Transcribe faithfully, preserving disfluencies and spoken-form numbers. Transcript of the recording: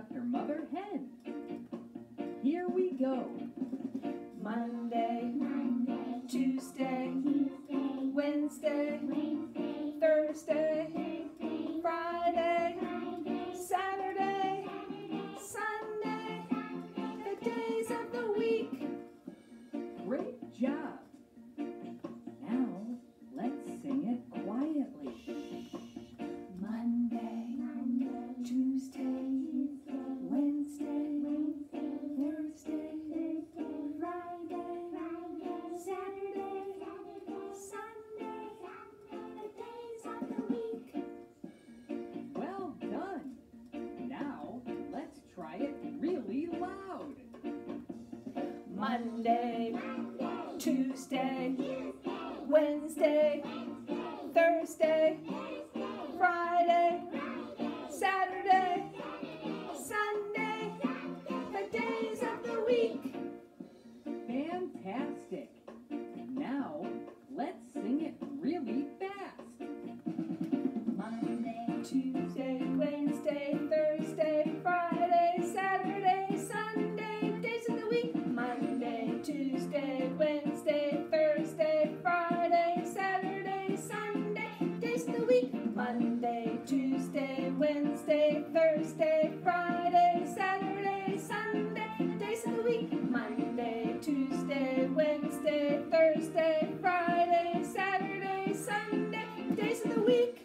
after Mother Hen. Here we go. Monday, Monday, Tuesday, Tuesday, Wednesday, Wednesday, Thursday, Thursday, Friday, Friday, Saturday, Saturday, Sunday, Sunday, the days of the week. Great job. Now let's sing it quietly. Monday, Monday, Tuesday, Tuesday, Wednesday, Wednesday, Thursday, Thursday, Friday, Friday, Saturday, Saturday, Sunday, Sunday, the days of the week. Well done. Now let's try it really loud. Monday, Monday, Tuesday, Tuesday, Wednesday, Wednesday, Thursday, Thursday, Friday, Friday, Saturday, Saturday, Sunday, Sunday, the days of the week. Fantastic. Now let's sing it really fast. Monday, Tuesday, Wednesday, Thursday, Friday, Saturday, Sunday, days of the week. Monday, Tuesday, Wednesday, Thursday, Friday, Saturday, Sunday, days of the week. Monday, Tuesday, Wednesday, Thursday, Friday, Saturday, Sunday, days of the week. Monday, Tuesday, Wednesday, Thursday, Friday, Saturday, Sunday, days of the week.